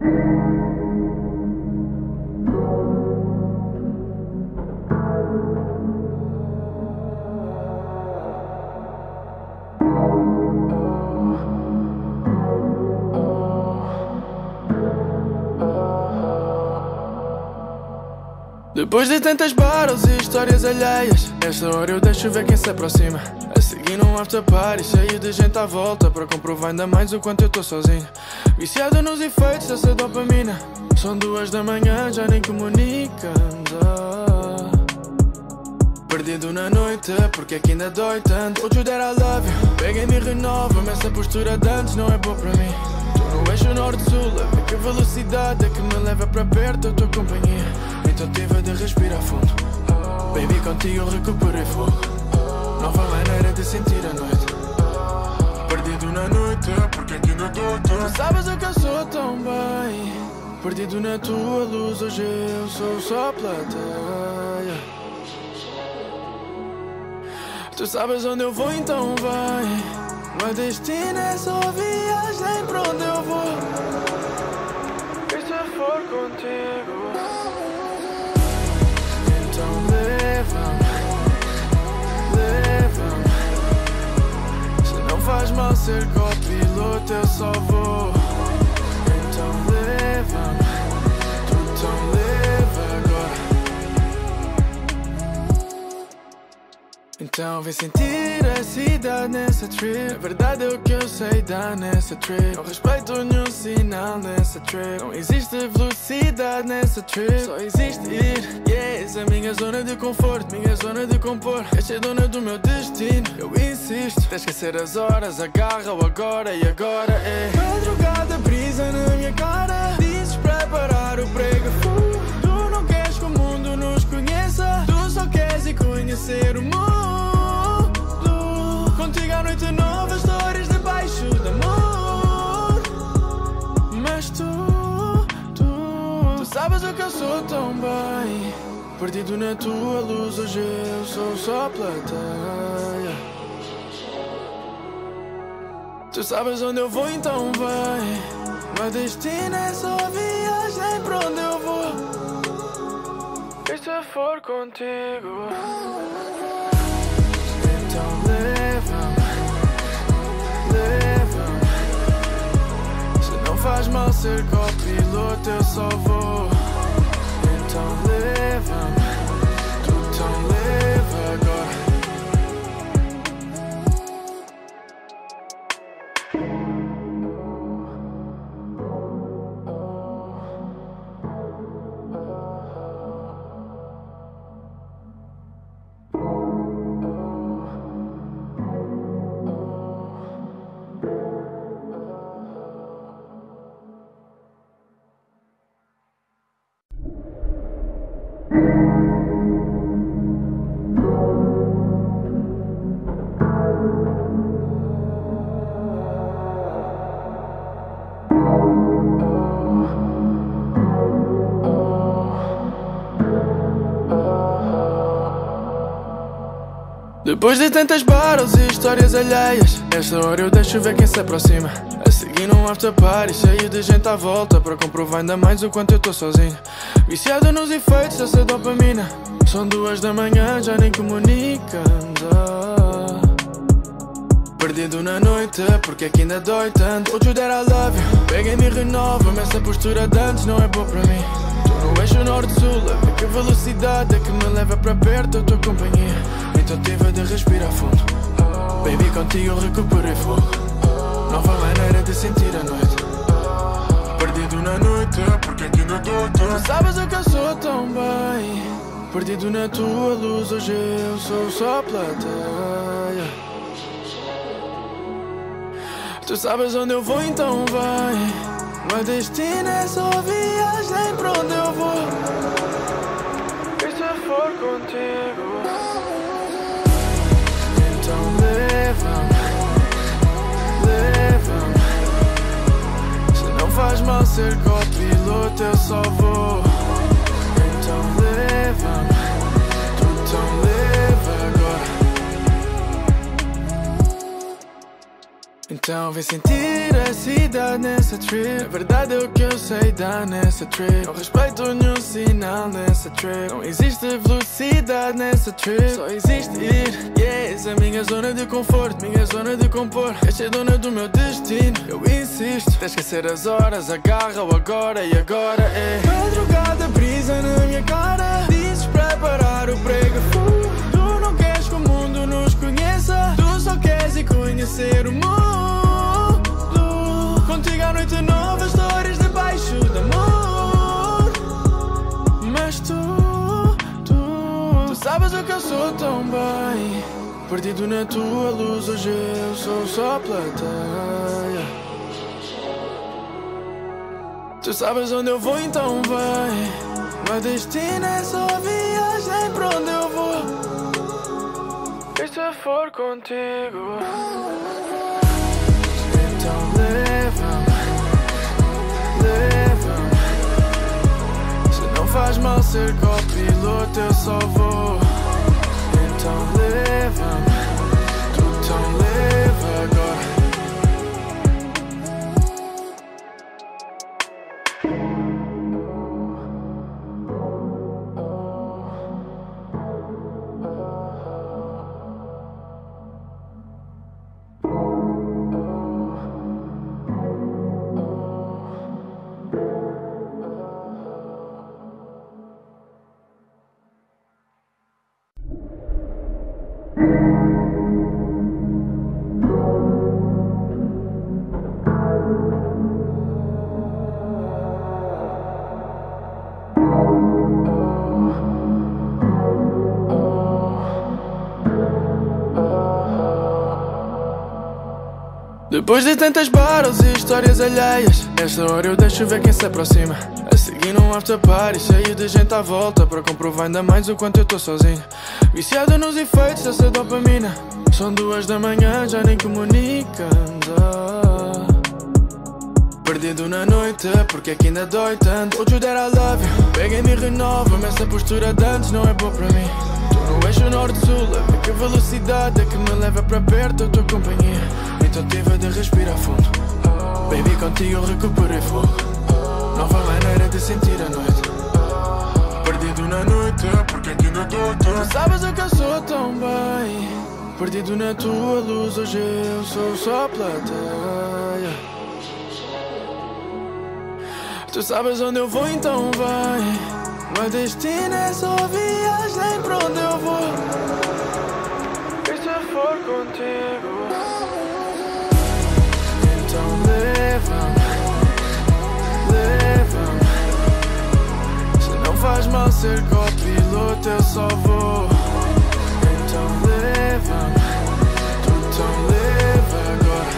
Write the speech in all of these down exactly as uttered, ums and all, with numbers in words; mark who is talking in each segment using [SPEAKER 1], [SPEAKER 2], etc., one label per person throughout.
[SPEAKER 1] Depois de tantas battles e histórias alheias, esta hora eu deixo ver quem se aproxima. A seguir num after party cheio de gente à volta, para comprovar ainda mais o quanto eu tô sozinho. Viciado nos efeitos dessa dopamina. São duas da manhã, já nem comunicamos. ah. Perdido na noite, porque é que ainda dói tanto. Told you that I love you, pega-me e renova-me. Essa postura de antes não é boa para mim. Tô no eixo norte-sul, a ver que velocidade é que me leva para perto da tua companhia. Então tive de respirar fundo. Baby, contigo eu recuperei fogo. Nova maneira de sentir a noite. Perdido na noite, porque aqui ainda dói tanto. Tu sabes o que eu sou tão bem. Perdido na tua luz, hoje eu sou só plateia. Tu sabes onde eu vou, então vai. Meu destino é só viagem pra onde eu vou. E se for contigo, então leva-me, leva-me. Se não faz mal ser copiloto, eu só vou. Então leva-me, tu então leva agora. Então vem sentir a cidade nessa trip. A verdade é o que eu sei dar nessa trip. Não respeito nenhum sinal nessa trip. Não existe velocidade nessa trip. Só existe ir, yeah. Essa é a minha zona de conforto, minha zona de compor. Esta é dona do meu destino, eu insisto. Tens que esquecer as horas, agarra o agora e agora é madrugada, brisa na minha cara. Dizes para parar o prego. Tu não queres que o mundo nos conheça. Tu só queres ir conhecer o mundo. Contigo à noite nova, histórias debaixo do amor. Mas tu, tu, tu sabes o que eu sou tão bem. Perdido na tua luz, hoje eu sou só plateia. Tu sabes onde eu vou, então vai. Meu destino é só viagem pra onde eu vou. E se for contigo, então leva-me, leva-me. Se não faz mal ser copiloto, eu só vou. Então leva-me, tu então leva agora. Depois de tantas battles e histórias alheias, esta hora eu deixo ver quem se aproxima. A seguir num after party cheio de gente à volta, para comprovar ainda mais o quanto eu tô sozinho. Viciado nos efeitos dessa dopamina. São duas da manhã, já nem comunicamos. ah. Perdido na noite, porque é que ainda dói tanto. Told you that I love you, pega-me e renova-me. Essa postura de antes não é boa para mim. Tô no eixo norte-sul, a ver que velocidade é que me leva para perto da tua companhia. Então tive de respirar fundo. Baby, contigo eu recuperei fogo. Nova maneira de sentir a noite. Perdido na noite, porque aqui ainda dói tanto. Tu sabes o que eu sou tão bem. Perdido na tua luz, hoje eu sou só plateia. Tu sabes onde eu vou, então vai. Meu destino é só viagem pra onde eu vou. E se for contigo, então leva-me, leva-me. Se não faz mal ser copiloto, eu só vou. Então leva-me, tu então leva agora. Então vem sentir a cidade nessa trip. A verdade é o que eu sei dar nessa trip. Não respeito nenhum sinal nessa trip. Não existe velocidade nessa trip. Só existe ir, yeah. Essa é a minha zona de conforto, minha zona de compor. És a dona do meu destino, eu insisto. Tens que esquecer as horas, agarra o agora e agora é madrugada, brisa na minha cara. Dizes para parar o prego. Tu não queres que o mundo nos conheça. Tu só queres ir conhecer o mundo. Contigo à noite nova, histórias debaixo do amor. Mas tu, tu, tu sabes o que eu sou tão bem. Perdido na tua luz, hoje eu sou só plateia. Tu sabes onde eu vou, então vai. Meu destino é só viagem pra onde eu vou. E se for contigo, então leva-me, leva-me. Se não faz mal ser copiloto, eu só vou. Então leva-me, tu então leva agora. Depois de tantas battles e histórias alheias, nesta hora eu deixo ver quem se aproxima. A seguir num after party cheio de gente à volta, para comprovar ainda mais o quanto eu tô sozinho. Viciado nos efeitos dessa dopamina. São duas da manhã, já nem comunicamos. ah. Perdido na noite, porque é que ainda dói tanto. Told you that I love you, pega-me e renova-me. Essa postura de antes não é boa para mim. Tô no eixo norte-sul, a ver que velocidade é que me leva para perto da tua companhia. Então tive de respirar fundo. Baby, contigo eu recuperei fogo. Nova maneira de sentir a noite. Perdido na noite, porque aqui não dói tanto. Tu sabes o que eu sou tão bem. Perdido na tua luz, hoje eu sou só plateia. Tu sabes onde eu vou, então vai. Meu destino é só viagem pra onde eu vou. E se for contigo, então leva-me, leva-me. Se não faz mal ser copiloto, eu só vou. Então leva-me, tu então leva agora.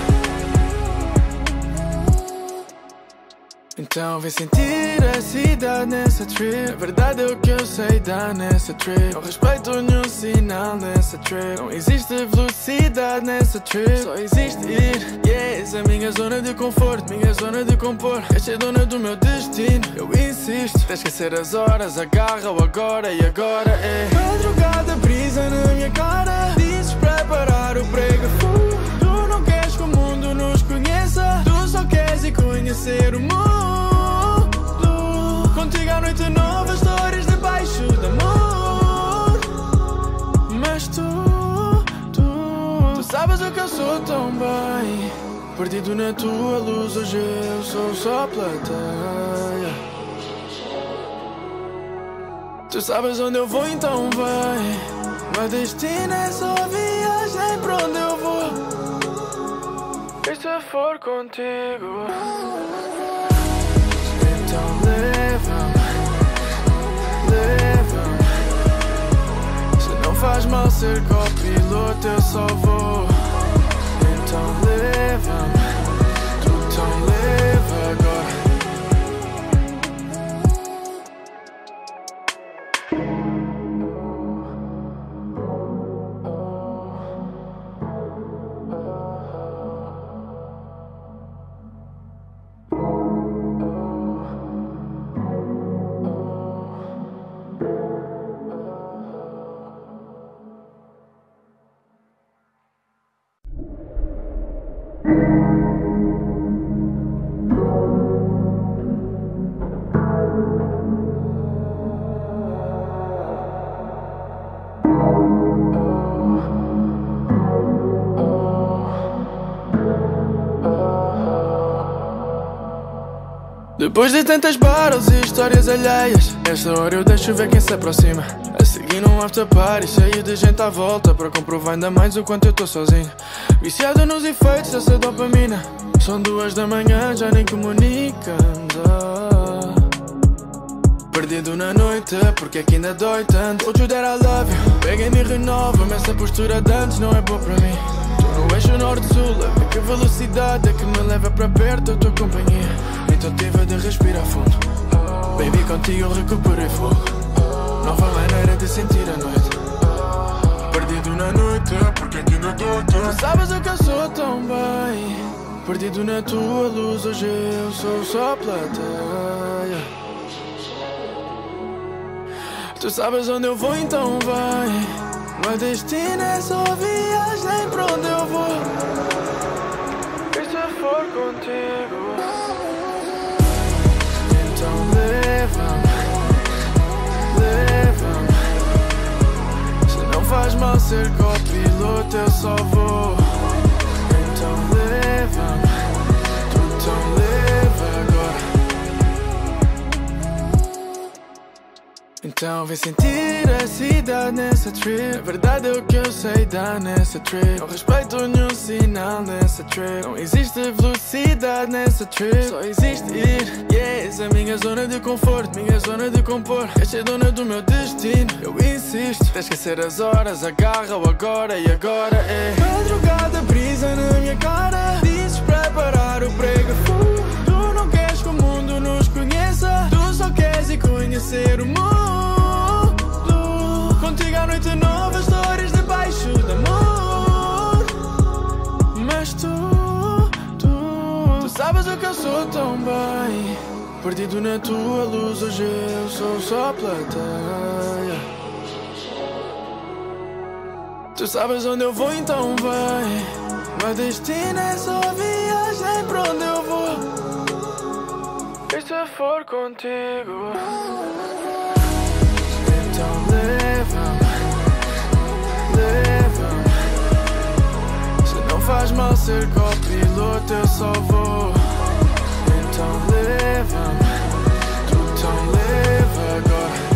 [SPEAKER 1] Então vem sentir a cidade nessa trip. A verdade é o que eu sei dar nessa trip. Não respeito nenhum sinal nessa trip. Não existe velocidade nessa trip. Só existe ir, yeah. Essa é a minha zona de conforto, minha zona de compor. És a dona do meu destino, eu insisto. Tens que esquecer as horas, agarra o agora e agora é madrugada, brisa na minha cara. Dizes para parar o prego. Tu não queres que o mundo nos conheça. Tu só queres ir conhecer o mundo. Contigo à noite nova, histórias debaixo do amor. Mas tu, tu, tu sabes o que eu sou tão bem. Perdido na tua luz, hoje eu sou só plateia. Tu sabes onde eu vou, então vai. Meu destino é só viagem pra onde eu vou. E se for contigo, então leva-me, leva-me. Se não faz mal ser copiloto, eu só vou. Então leva-me, tu então leva agora.
[SPEAKER 2] You
[SPEAKER 1] Depois de tantas battles e histórias alheias, esta hora eu deixo ver quem se aproxima. A seguir num after party cheio de gente à volta, para comprovar ainda mais o quanto eu tô sozinho. Viciado nos efeitos dessa dopamina. São duas da manhã, já nem comunicamos. ah. Perdido na noite, porque aqui ainda dói tanto. Told you that I love you, pega-me e renova-me. Essa postura de antes não é boa para mim. Tô no eixo norte-sul, a ver que velocidade é que me leva para perto da tua companhia. Então tive de respirar fundo. Baby, contigo eu recuperei fogo. Nova maneira de sentir a noite. Perdido na noite, porque aqui ainda dói tanto. Tu sabes o que eu sou tão bem. Perdido na tua luz, hoje eu sou só plateia. Tu sabes onde eu vou, então vai. Meu destino é só viagem pra onde eu vou. E se for contigo, então leva-me, leva-me. Se não faz mal ser copiloto, eu só vou. Então leva-me, tu então leva agora. Então vem sentir a cidade nessa trip. A verdade é o que eu sei dar nessa trip. Não respeito nenhum sinal nessa trip. Não existe velocidade nessa trip. Só existe ir, yes. A minha zona de conforto, minha zona de compor. Queres ser dona do meu destino, eu insisto. Tens que esquecer as horas, agarra o agora. E agora é madrugada, brisa na minha cara. Dizes para parar o prego. Tu não queres que o mundo nos conheça. Tu só queres ir conhecer o mundo. Contigo à noite nova, histórias debaixo do amor. Mas tu, tu, tu sabes o que eu sou tão bem. Perdido na tua luz, hoje eu sou só plateia. Tu sabes onde eu vou, então vai. Meu destino é só viagem pra onde eu vou. E se for contigo, então leva-me, leva-me. Se não faz mal ser copiloto, eu só vou. Então leva-me, tu então leva agora.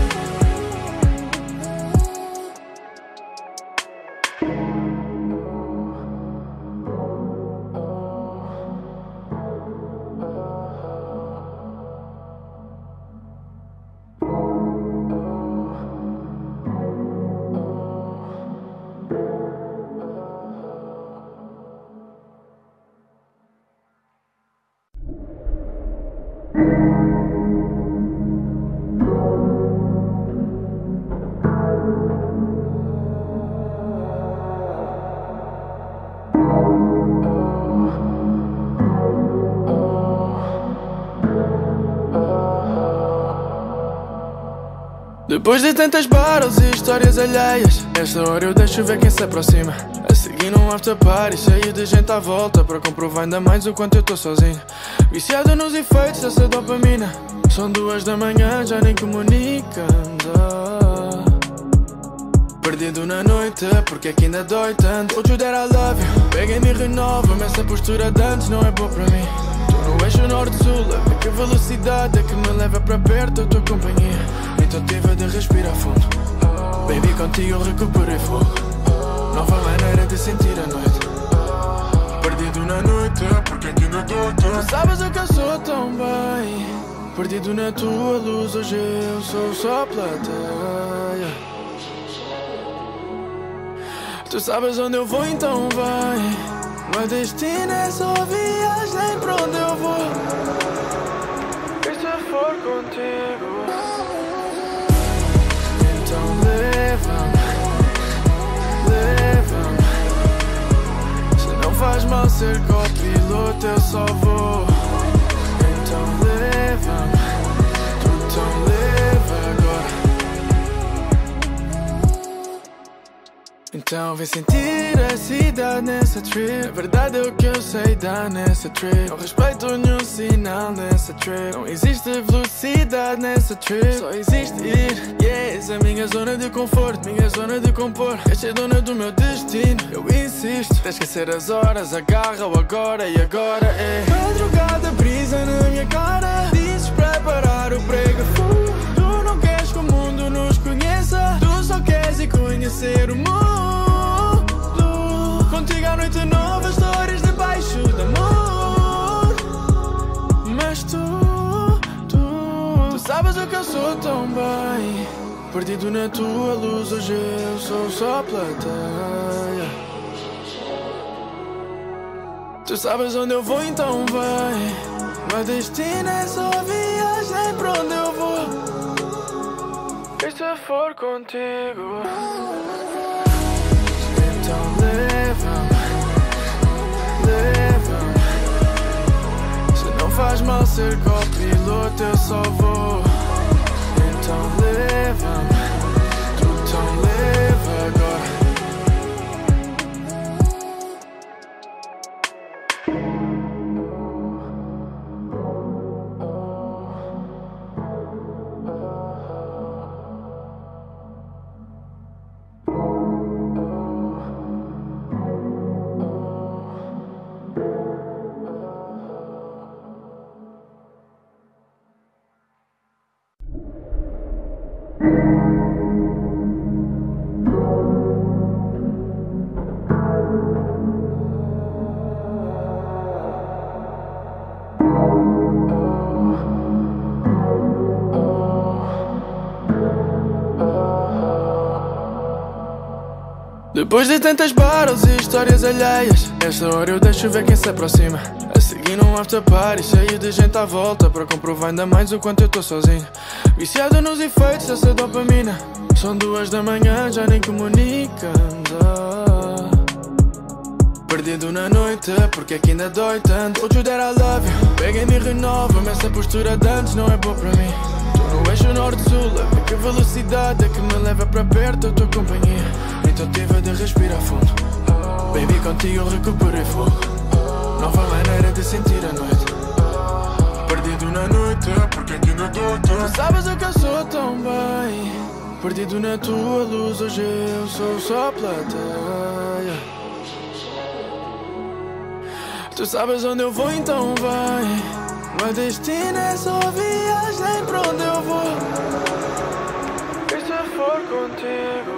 [SPEAKER 1] Depois de tantas battles e histórias alheias, esta hora eu deixo ver quem se aproxima. A seguir num after party cheio de gente à volta, para comprovar ainda mais o quanto eu tô sozinho. Viciado nos efeitos dessa dopamina. São duas da manhã, já nem comunicamos. ah. Perdido na noite, porque aqui ainda dói tanto. Told you that I love you, pega-me e renova-me. Essa postura de antes não é boa para mim. Tô no eixo norte-sul, a ver que velocidade é que me leva para perto da tua companhia. Então tive de respirar fundo. Baby, contigo eu recuperei fogo. Nova maneira de sentir a noite. Perdido na noite, porque aqui ainda dói tanto. Tu sabes o que eu sou tão bem. Perdido na tua luz, hoje eu sou só plateia. Tu sabes onde eu vou, então vai. Meu destino é só viagem pra onde eu vou. E se for contigo, então leva-me, leva-me. Se não faz mal ser copiloto, eu só vou. Então leva-me, tu então leva agora. Então vem sentir a cidade nessa trip. A verdade é o que eu sei dar nessa trip. Não respeito nenhum sinal nessa trip. Não existe velocidade nessa trip. Só existe ir, yes. A minha zona de conforto, minha zona de compor. Queres ser dona do meu destino, eu insisto. Tens que esquecer as horas, agarra o agora. E agora é madrugada, brisa na minha cara. Diz Mas tu, tu, tu sabes o que eu sou tão bem. Perdido na tua luz, hoje eu sou só plateia. Tu sabes onde eu vou, então vai. Meu destino é só viagem pra onde eu vou. E se for contigo, então leva-me, leva-me. Se não faz mal ser copiloto, eu só vou. Então leva-me, tu então leva agora. Depois de tantas battles e histórias alheias, esta hora eu deixo ver quem se aproxima. A seguir num after party cheio de gente à volta, para comprovar ainda mais o quanto eu tô sozinho. Viciado nos efeitos dessa dopamina. São duas da manhã, já nem comunicamos. ah. Perdido na noite, porque aqui ainda dói tanto. Told you that I love you, pega-me e renova-me. Essa postura de antes não é boa para mim. Tô no eixo norte-sul, a ver que velocidade é que me leva para perto da tua companhia. Então tive de respirar fundo. Baby, contigo eu recuperei fogo. Nova maneira de sentir a noite. Perdido na noite, porque aqui ainda dói tanto. Tu sabes o que eu sou tão bem. Perdido na tua luz, hoje eu sou só plateia. Tu sabes onde eu vou, então vai. Meu destino é só viagem pra onde eu vou. E se for contigo,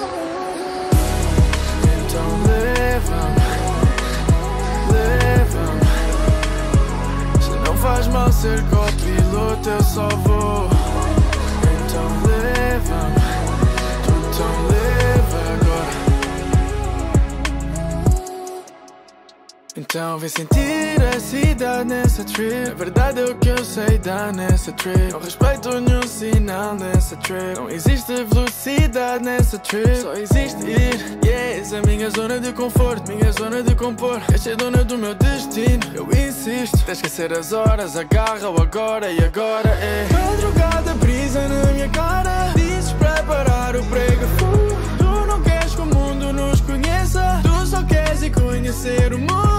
[SPEAKER 1] então leva-me, leva-me. Se não faz mal ser copiloto, eu só vou. Então leva-me, tu então leva agora. Então vem sentir a cidade nessa trip. A verdade é o que eu sei dar nessa trip. Não respeito nenhum sinal nessa trip. Não existe velocidade nessa trip. Só existe ir, yeah. Essa é a minha zona de conforto, minha zona de compor. Esta é dona do meu destino, eu insisto. Tens que esquecer as horas, agarra o agora e agora é. Madrugada brisa na minha cara. Dizes para parar o prego. Tu não queres que o mundo nos conheça. Tu só queres ir conhecer o mundo.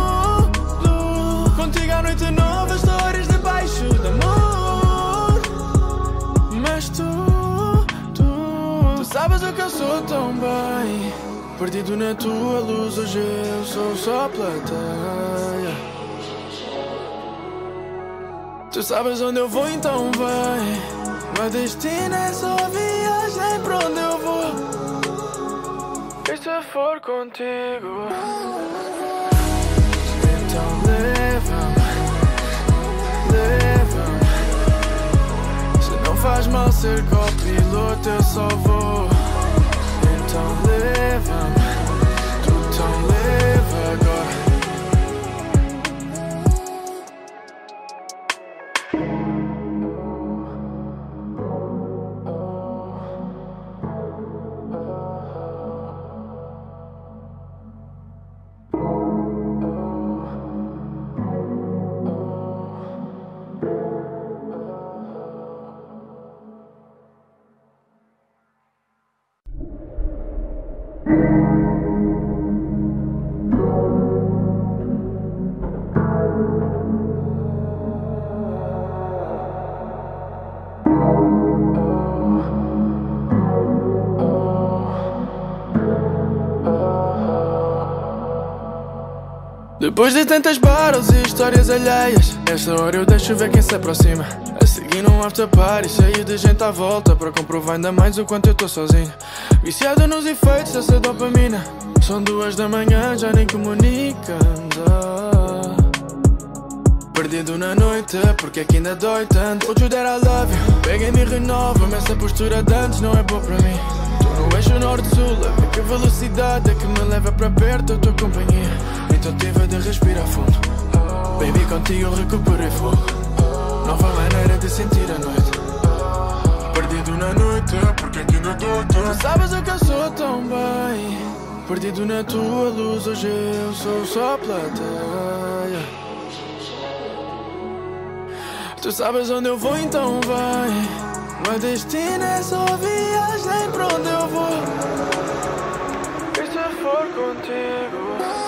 [SPEAKER 1] Contigo à noite nova, histórias debaixo do amor. Mas tu, tu, tu sabes o que eu sou tão bem. Perdido na tua luz, hoje eu sou só plateia. Tu sabes onde eu vou, então vai. Meu destino é só viagem pra onde eu vou. E se for contigo, então leva-me, leva-me. Se não faz mal ser copiloto, eu só vou. Então leva-me, tu então leva agora. Depois de tantas battles e histórias alheias, esta hora eu deixo ver quem se aproxima. A seguir num after party cheio de gente à volta, para comprovar ainda mais o quanto eu tô sozinho. Viciado nos efeitos dessa dopamina. São duas da manhã, já nem comunicamos. ah. Perdido na noite, porque é que ainda dói tanto. Vou te dar I love you, pega-me e renova-me. Essa postura de antes não é boa para mim. Tô no eixo norte-sul, a ver que velocidade é que me leva para perto da tua companhia. Então tive de respirar fundo. Baby, contigo eu recuperei fogo. Nova maneira de sentir a noite. Perdido na noite, porque é que ainda dói tanto. Tu sabes o que eu sou tão bem. Perdido na tua luz, hoje eu sou só plateia. Tu sabes onde eu vou, então vai. Meu destino é só viagem pra onde eu vou. E se for contigo,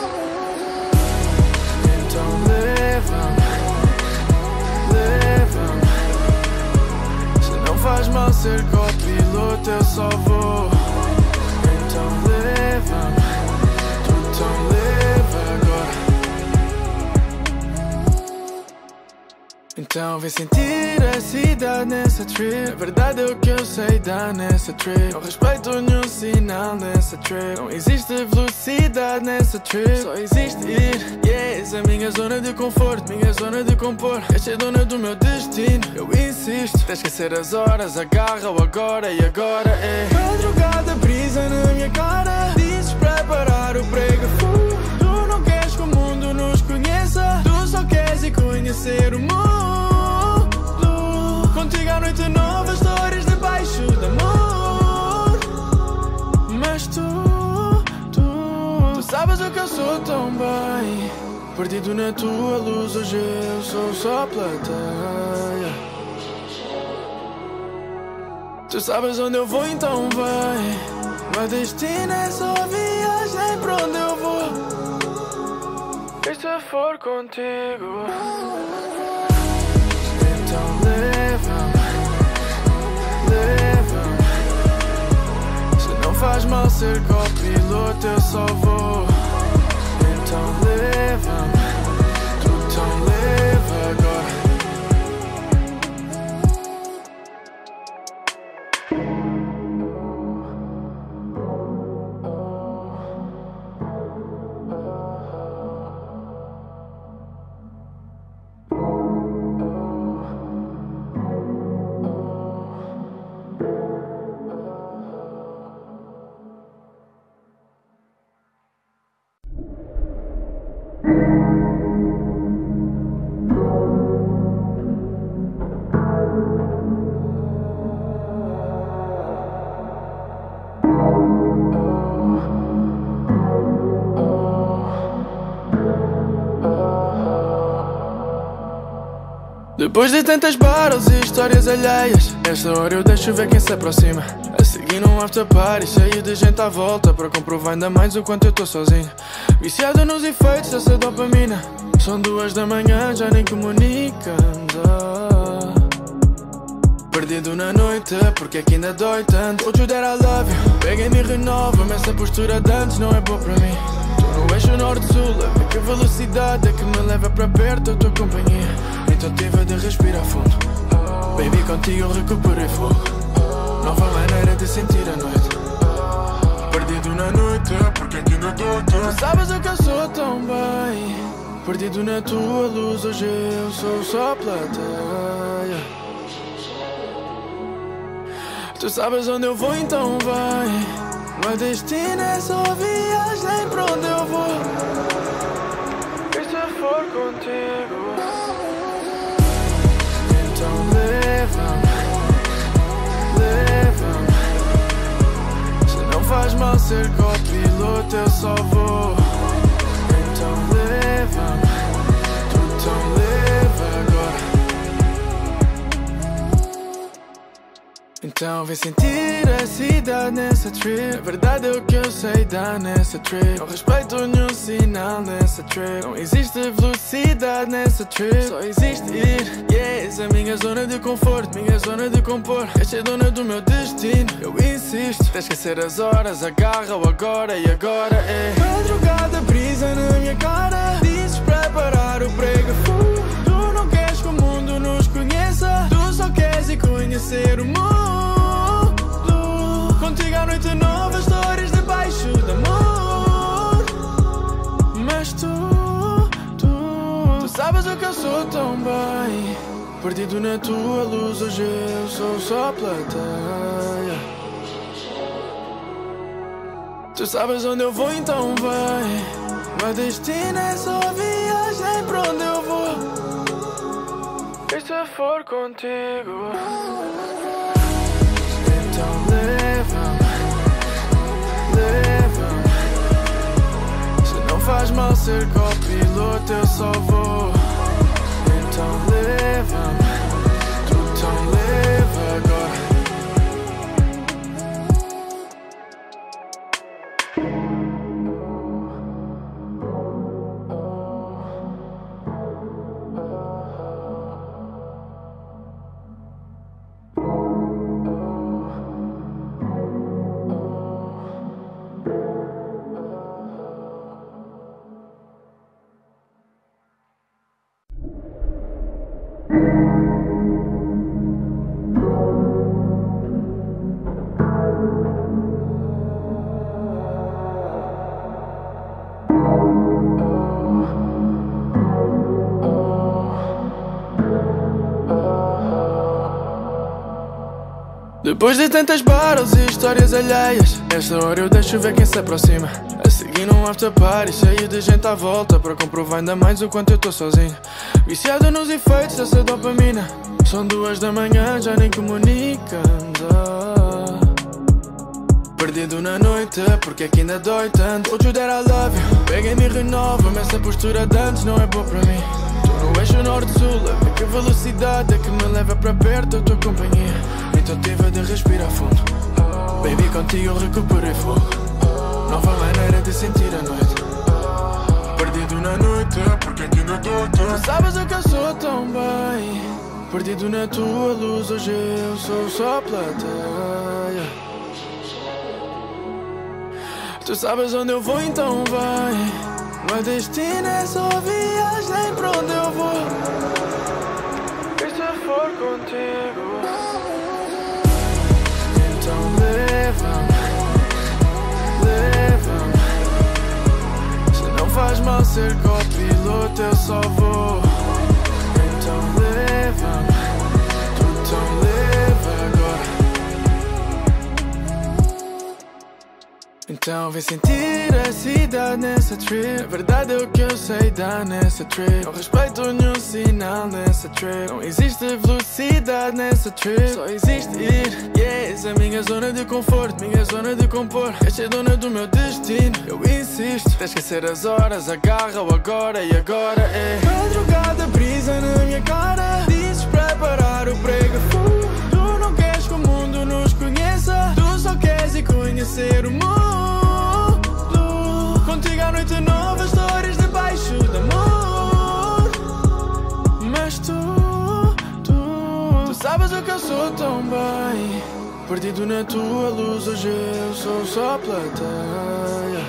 [SPEAKER 1] então leva-me, leva-me. Se não faz mal ser copiloto, eu só vou. Então leva-me, tu então leva agora. Então vem sentir a cidade nessa trip. Na verdade é o que eu sei dar nessa trip. Não respeito nenhum sinal nessa trip. Não existe velocidade nessa trip. Só existe ir, yeah. Essa é a minha zona de conforto, minha zona de compor. Esta é dona do meu destino, eu insisto. Tens que esquecer as horas, agarra o agora e agora é. Madrugada, brisa na minha cara. Dizes para parar o prego. Tu não queres que o mundo nos conheça. Tu só queres ir conhecer o mundo. Contigo à noite novas histórias debaixo do amor. Mas tu, tu, tu sabes o que eu sou tão bem. Perdido na tua luz, hoje eu sou só plateia. Tu sabes onde eu vou, então vai. Meu destino é só viagem pra onde eu vou. E se for contigo, então leva-me, leva-me. Se não faz mal ser copiloto, eu só vou. Então leva-me, tu então leva agora. Depois de tantas battles e histórias alheias, nesta hora eu deixo ver quem se aproxima. A seguir num after party cheio de gente à volta, para comprovar ainda mais o quanto eu tô sozinho. Viciado nos efeitos dessa dopamina. São duas da manhã, já nem comunicamos. ah. Perdido na noite, porque é que ainda dói tanto. Vou te dar I love you, pega-me e renova-me. Essa postura de antes não é boa para mim. Tô no eixo norte-sul, a ver que velocidade é que me leva para perto da tua companhia. Então tive de respirar fundo. Baby, contigo eu recuperei fogo. Nova maneira de sentir a noite. Perdido na noite, porque aqui não dói tanto. Tu sabes o que eu sou tão bem. Perdido na tua luz, hoje eu sou só plateia. Tu sabes onde eu vou, então vai. Meu destino é só viagem pra onde eu vou. E se for contigo, então leva-me, leva-me. Se não faz mal ser copiloto, eu só vou. Então leva-me, tu então leva agora. Então vem sentir a cidade nessa trip. Na verdade é o que eu sei dar nessa trip. Não respeito nenhum sinal nessa trip. Não existe velocidade nessa trip. Só existe ir, yeah. Essa é a minha zona de conforto, minha zona de compor. Esta é dona do meu destino, eu insisto. Tens que esquecer as horas, agarra o agora e agora é. Madrugada, brisa na minha cara. Dizes para parar o prego. Tu não queres que o mundo nos conheça. Tu só queres ir conhecer o mundo. Contigo à noite novas histórias debaixo do amor. Mas tu, tu, tu sabes o que eu sou tão bem, perdido na tua luz, hoje eu sou só plateia. Tu sabes onde eu vou, então vai. Meu destino é só viagem pra onde eu vou. E se for contigo, então leva-me, leva-me. Se não faz mal ser copiloto, eu só vou. Então leva-me, tu então leva agora. Depois de tantas battles e histórias alheias, esta hora eu deixo ver quem se aproxima. A seguir num after party cheio de gente à volta, para comprovar ainda mais o quanto eu tô sozinho. Viciado nos efeitos dessa dopamina. São duas da manhã, já nem comunicamos. ah. Perdido na noite, porque aqui ainda dói tanto. Told you that I love you, pega-me e renova-me. Essa postura de antes não é boa para mim. Tô no eixo norte-sul, a ver que velocidade é que me leva para perto da tua companhia. Então tive de respirar fundo. Baby, contigo eu recuperei fogo. Nova maneira de sentir a noite. Perdido na noite, porque aqui ainda dói tanto. Tu sabes o que eu sou tão bem, perdido na tua luz, hoje eu sou só plateia. Tu sabes onde eu vou, então vai. Meu destino é só viagem pra onde eu vou. E se for contigo, então leva-me, leva-me. Se não faz mal ser copiloto, eu só vou. Então leva-me, tu então leva agora. Então vem sentir a cidade nessa trip. A verdade é o que eu sei dar nessa trip. Não respeito nenhum sinal nessa trip. Não existe velocidade nessa trip, só existe ir. Yeah, essa é a minha zona de conforto, minha zona de compor. Esta é dona do meu destino, eu insisto. Até esquecer as horas, agarra o agora e agora é. Madrugada brisa na minha cara, dizes para parar o prego. Tu não queres que o mundo nos conheça, tu só queres ir conhecer o mundo. Contigo à noite nova, histórias debaixo do amor. Mas tu, tu, tu sabes o que eu sou tão bem, perdido na tua luz, hoje eu sou só plateia.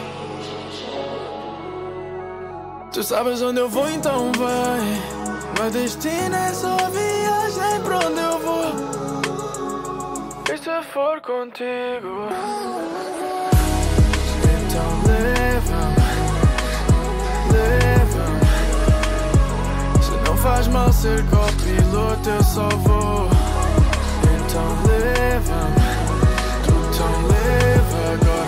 [SPEAKER 1] Tu sabes onde eu vou, então vai. Meu destino é só viagem pra onde eu vou. E se for contigo, então leva-me, leva-me. Se não faz mal ser copiloto, eu só vou. Então leva-me, tu então leva agora.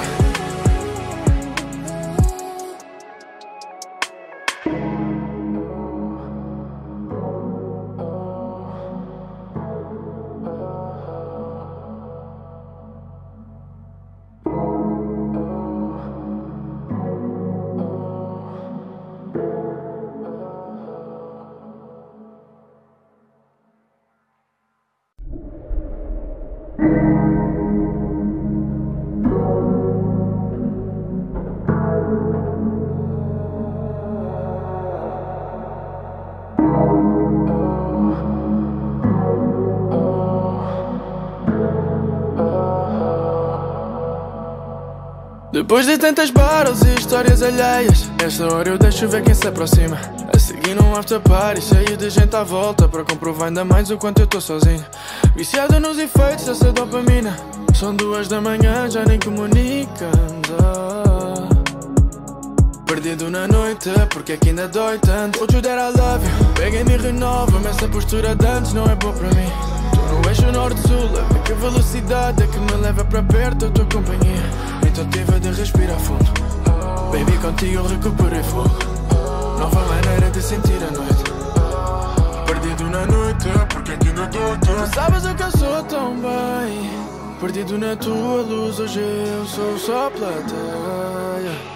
[SPEAKER 1] Depois de tantas battles e histórias alheias, esta hora eu deixo ver quem se aproxima. A seguir num after party cheio de gente à volta, para comprovar ainda mais o quanto eu tô sozinho. Viciado nos efeitos dessa dopamina. São duas da manhã, já nem comunicamos. ah. Perdido na noite, porque é que ainda dói tanto. Outro that I love you, pega-me e renova-me. Essa postura de antes não é boa para mim. Tô no eixo norte-sul, a ver que velocidade é que me leva para perto da tua companhia. Então tive de respirar fundo. Baby, contigo eu recuperei fogo. Nova maneira de sentir a noite. Perdido na noite, porque é que ainda dói tanto. Tu sabes o que eu sou tão bem. Perdido na tua luz, hoje eu sou só plateia.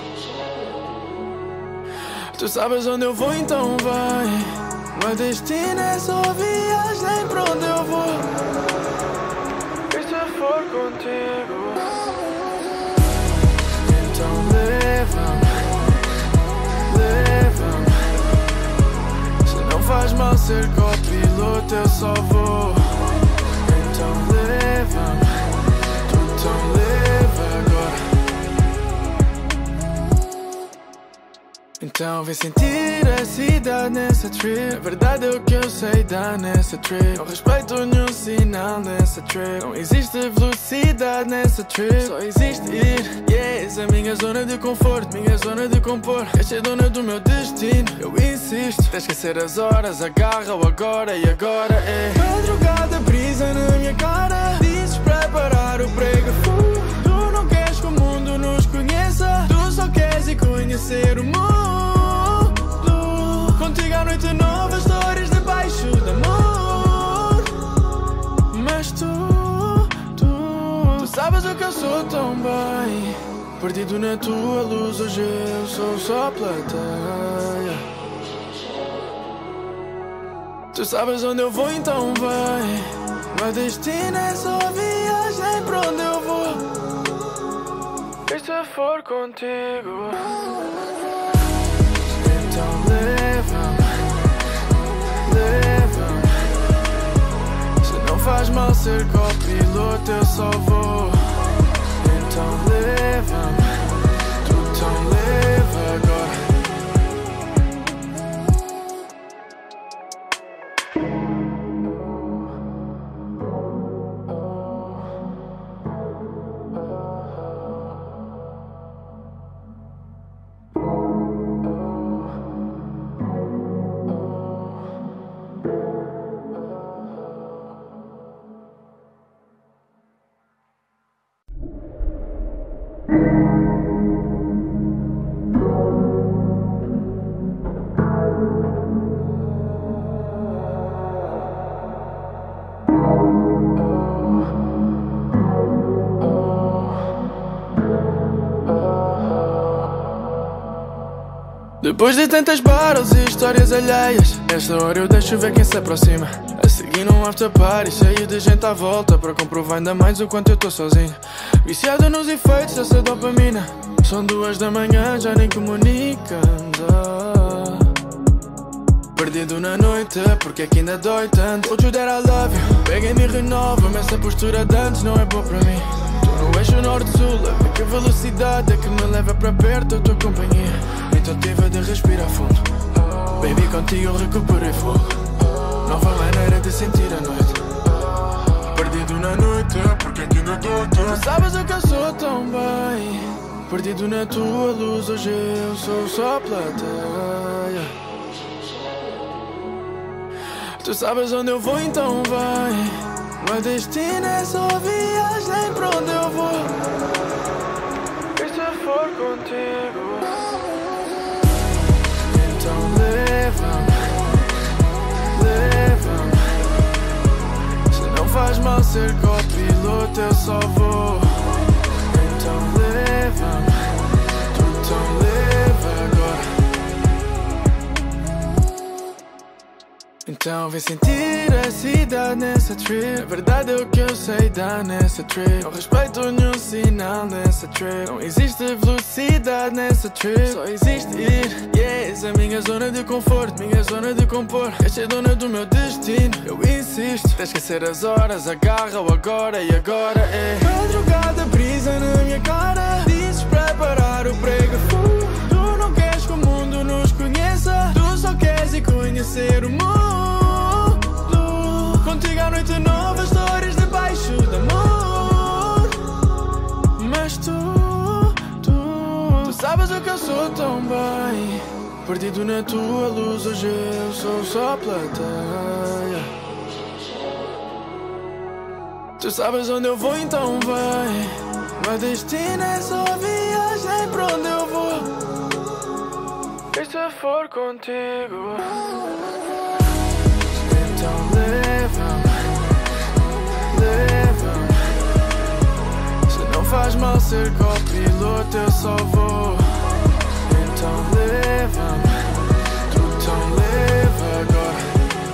[SPEAKER 1] Tu sabes onde eu vou, então vai. Meu destino é só viagem pra onde eu vou. E se for contigo, então leva-me, leva-me. Se não faz mal ser copiloto, eu só vou. Então leva-me, tu então leva agora. Então vem sentir a cidade nessa trip. A verdade é o que eu sei dar nessa trip. Não respeito nenhum sinal nessa trip. Não existe velocidade nessa trip. Só existe ir, yeah. Essa é a minha zona de conforto, minha zona de compor. Esta é dona do meu destino, eu insisto. Tens que esquecer as horas, agarra o agora e agora é madrugada, brisa na minha cara. Dizes para parar o prego. Tu não queres que o mundo nos conheça. Tu só queres ir conhecer o mundo. Contigo à noite novas histórias debaixo do amor. Mas tu, tu, tu sabes o que eu sou tão bem. Perdido na tua luz, hoje eu sou só plateia. Tu sabes onde eu vou, então vai. Meu destino é só viagem pra onde eu vou. E se for contigo, então leva-me, leva-me. Se não faz mal ser copiloto, eu só vou. Então leva-me, tu então leva agora. Depois de tantas battles e histórias alheias, esta hora eu deixo ver quem se aproxima. A seguir num after party cheio de gente à volta, para comprovar ainda mais o quanto eu tô sozinho. Viciado nos efeitos dessa dopamina. São duas da manhã, já nem comunicamos. ah. Perdido na noite, porque é que ainda dói tanto. Outro that I love you, pega-me e renova-me. Essa postura de antes não é boa para mim. Tô no eixo norte-sul, a ver que velocidade é que me leva para perto da tua companhia. Então tive de respirar fundo. Baby, contigo eu recuperei fogo. Nova maneira de sentir a noite. Perdido na noite, porque aqui ainda dói tanto. Tu sabes o que eu sou tão bem. Perdido na tua luz, hoje eu sou só plateia. Tu sabes onde eu vou, então vai. Meu destino é só viagem pra onde eu vou. E se for contigo, então leva-me, leva-me. Se não faz mal ser copiloto, eu só vou. Então leva-me, tu então leva agora. Então vem sentir a cidade nessa trip. A verdade é o que eu sei dar nessa trip. Não respeito nenhum sinal nessa trip. Não existe velocidade nessa trip. Só existe ir, yeah. Essa é a minha zona de conforto, minha zona de compor. Esta é dona do meu destino, eu insisto. Tens que esquecer as horas, agarra o agora e agora é madrugada, brisa na minha cara. Dizes para parar o prego. Tu não queres que o mundo nos conheça. Tu só queres ir conhecer o mundo. Contigo à noite novas histórias debaixo do amor. Mas tu, tu, tu sabes o que eu sou tão bem, perdido na tua luz, hoje eu sou só plateia. Tu sabes onde eu vou, então vai. Meu destino é só viagem pra onde eu vou. E se for contigo, então leva-me, leva-me. Se não faz mal ser copiloto, eu só vou. Então leva-me, tu então leva agora.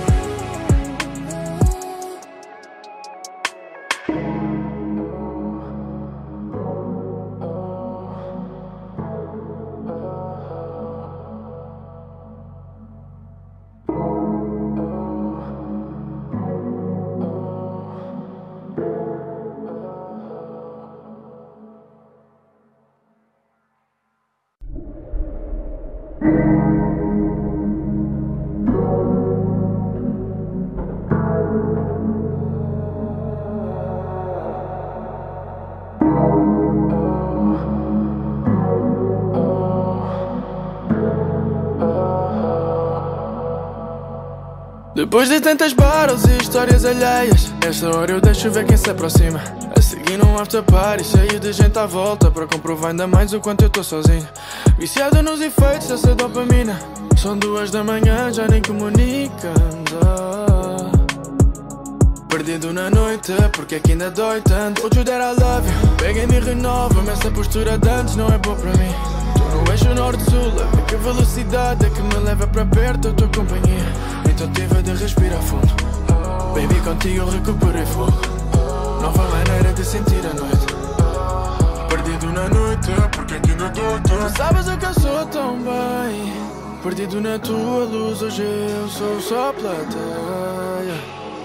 [SPEAKER 1] Depois de tantas battles e histórias alheias, nesta hora eu deixo ver quem se aproxima. A seguir num after party cheio de gente à volta, para comprovar ainda mais o quanto eu tô sozinho. Viciado nos efeitos dessa dopamina. São duas da manhã, já nem comunicamos. ah. Perdido na noite, porque é que ainda dói tanto. Told you that I love you, pega-me e renova-me. Essa postura de antes não é boa para mim. Tô no eixo norte-sul, a ver que velocidade é que me leva para perto da tua companhia. Então tive de respirar fundo. Baby, contigo eu recuperei fogo. Nova maneira de sentir a noite. Perdido na noite, porque aqui não dói tanto. Tu sabes o que eu sou tão bem, perdido na tua luz, hoje eu sou só plateia.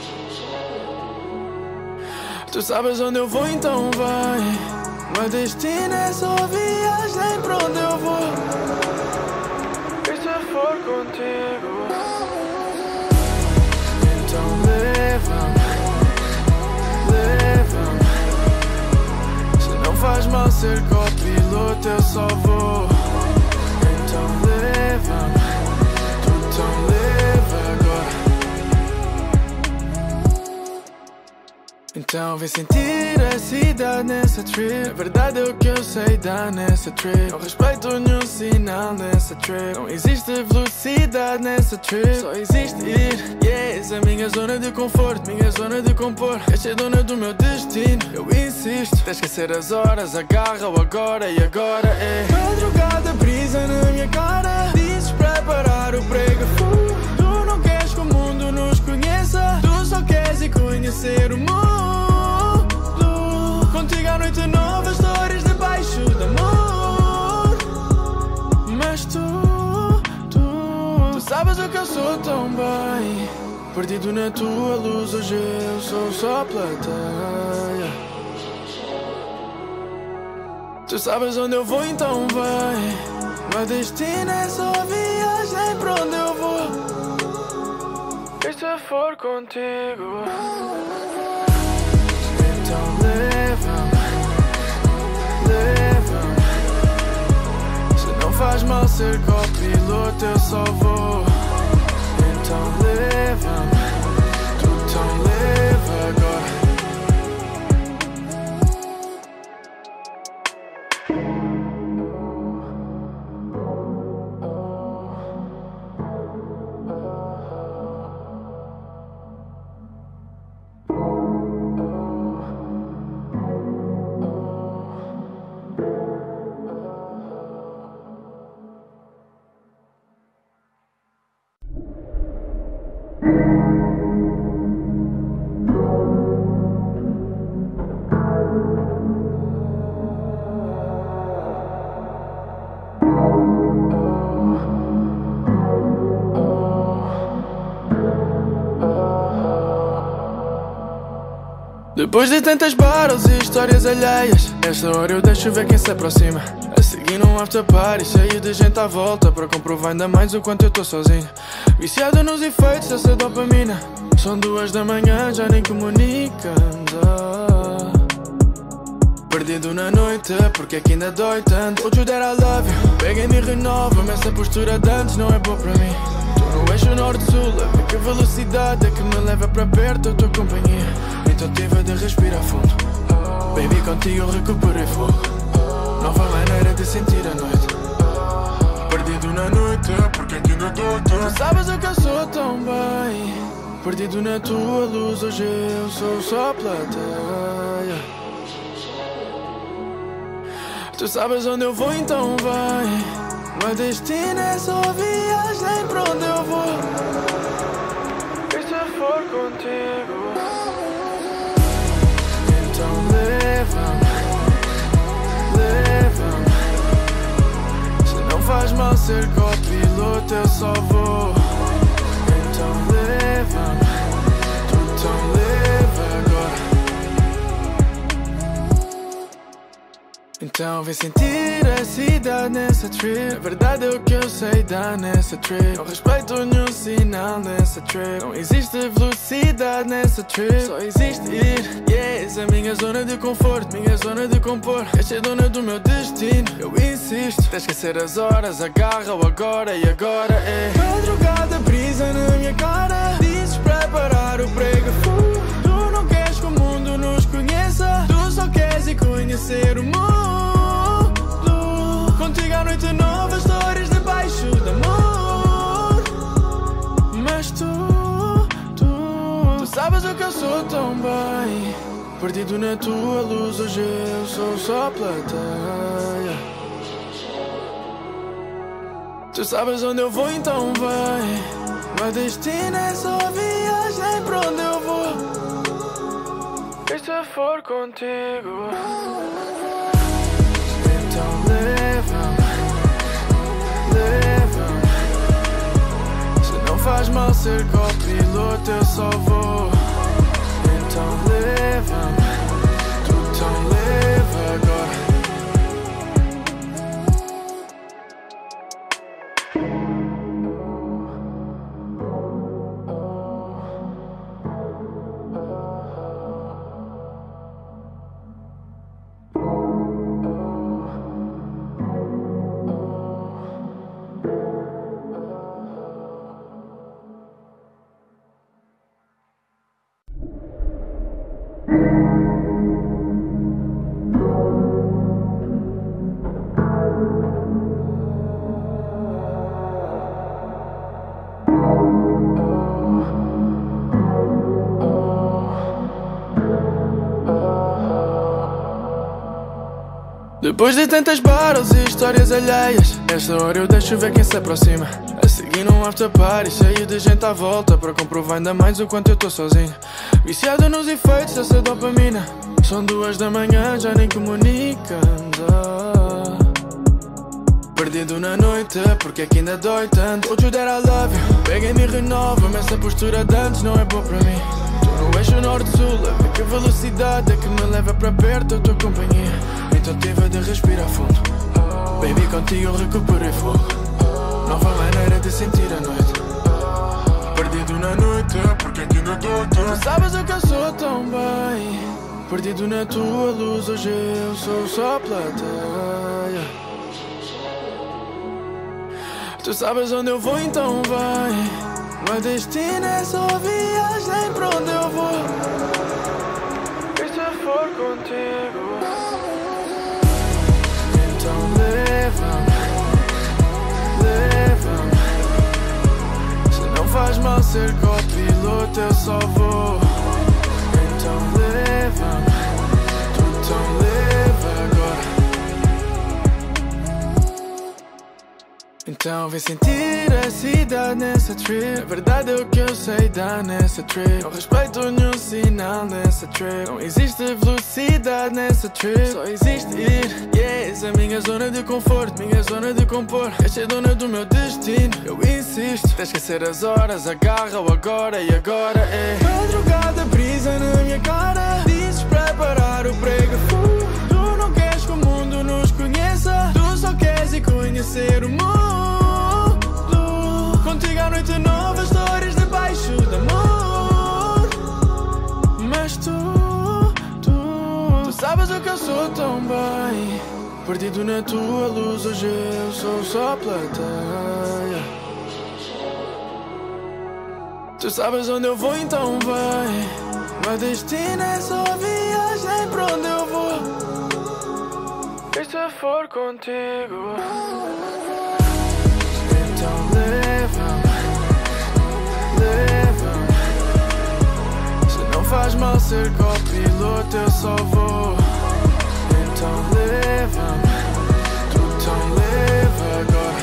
[SPEAKER 1] Tu sabes onde eu vou, então vai. Meu destino é só viagem pra onde eu vou. E se for contigo, então leva-me, leva-me. Se não faz mal ser copiloto, eu só vou. Então leva-me, tu então leva agora. Então vem sentir a cidade nessa trip. A verdade é o que eu sei dar nessa trip. Não respeito nenhum sinal nessa trip. Não existe velocidade nessa trip, só existe ir. Yeah, essa é a minha zona de conforto, minha zona de compor. Esta é dona do meu destino, eu insisto. Tens que esquecer as horas, agarra o agora e agora é madrugada, brisa na minha cara. Dizes para parar o prego. Tu não queres que o mundo nos conheça, tu só queres ir conhecer o mundo. Contigo à noite nova, histórias debaixo do amor. Mas tu, tu, tu sabes o que eu sou tão bem, perdido na tua luz, hoje eu sou só plateia. Tu sabes onde eu vou, então vai. Meu destino é só viagem pra onde eu vou. E se for contigo, então leva-me, leva-me. Se não faz mal ser copiloto, eu só vou. Então leva-me, tu então leva agora. Depois de tantas battles e histórias alheias, nesta hora eu deixo ver quem se aproxima. A seguir num after party cheio de gente à volta, para comprovar ainda mais o quanto eu tô sozinho. Viciado nos efeitos dessa dopamina. São duas da manhã, já nem comunicamos. ah. Perdido na noite, porque aqui ainda dói tanto. Told you that I love you, pega e me renova. Mas essa postura de antes não é boa para mim. Tô no eixo norte-sul, a ver que velocidade é que me leva para perto da tua companhia. Então tive de respirar fundo. Baby, contigo eu recuperei fogo. Nova maneira de sentir a noite. Perdido na noite, porque aqui ainda dói tanto. Tu sabes o que eu sou tão bem. Perdido na tua luz, hoje eu sou só plateia. Tu sabes onde eu vou, então vai. Meu destino é só viagem pra onde eu vou. E se for contigo, então leva-me, leva-me. Se não faz mal ser copiloto, eu só vou. Então leva-me, tu então leva agora. Então vem sentir a cidade nessa trip. A verdade é o que eu sei dar nessa trip. Não respeito nenhum sinal nessa trip. Não existe velocidade nessa trip. Só existe ir. Yeah, essa é a minha zona de conforto, minha zona de compor. Esta é dona do meu destino, eu insisto. Tens de esquecer as horas, agarra o agora e agora é. Madrugada brisa na minha cara. Dizes para parar o prego. Tu não queres que o mundo nos conheça. Tu só queres ir conhecer o mundo. Contigo à noite novas histórias debaixo do amor. Mas tu, tu, tu sabes o que eu sou tão bem. Perdido na tua luz, hoje eu sou só plateia. Tu sabes onde eu vou, então vai. Meu destino é só viagem pra onde eu vou. E se for contigo, então leva-me, leva-me. Se não faz mal ser copiloto, eu só vou. Então leva-me, tu então leva agora. Depois de tantas battles e histórias alheias, esta hora eu deixo ver quem se aproxima. A seguir num after party cheio de gente à volta, para comprovar ainda mais o quanto eu tô sozinho. Viciado nos efeitos dessa dopamina. São duas da manhã, já nem comunicamos. ah. Perdido na noite, porque aqui ainda dói tanto. Told you that I love you, pega e me renova. Mas essa postura de antes não é boa para mim. Tô no eixo norte-sul, a ver que velocidade é que me leva para perto da tua companhia. Então tive de respirar fundo. Baby, contigo eu recuperei fogo. Nova maneira de sentir a noite. Perdido na noite, porque aqui ainda dói tanto. Tu sabes o que eu sou tão bem. Perdido na tua luz, hoje eu sou só plateia. Tu sabes onde eu vou, então vai. Meu destino é só viagem pra onde eu vou. E se for contigo, então leva-me, leva-me. Se não faz mal ser copiloto, eu só vou. Então leva-me, tu então leva agora. Então vem sentir a cidade nessa trip. A verdade é o que eu sei dar nessa trip. Não respeito nenhum sinal nessa trip. Não existe velocidade nessa trip. Só existe ir. Yeah, essa é a minha zona de conforto, minha zona de compor. Esta é dona do meu destino, eu insisto. Tens de esquecer as horas, agarra o agora e agora é. Madrugada brisa na minha cara. Dizes para parar o prego. Tu não queres que o mundo nos conheça. Tu só queres ir conhecer o mundo. Contigo à noite novas histórias debaixo do amor. Mas tu, tu, tu sabes o que eu sou tão bem, perdido na tua luz. Hoje eu sou só plateia. Tu sabes onde eu vou, então vai. Meu destino é só viagem pra onde eu vou. E se for contigo, então leva-me, leva-me. Se não faz mal ser copiloto, eu só vou. Então leva-me, tu então leva agora.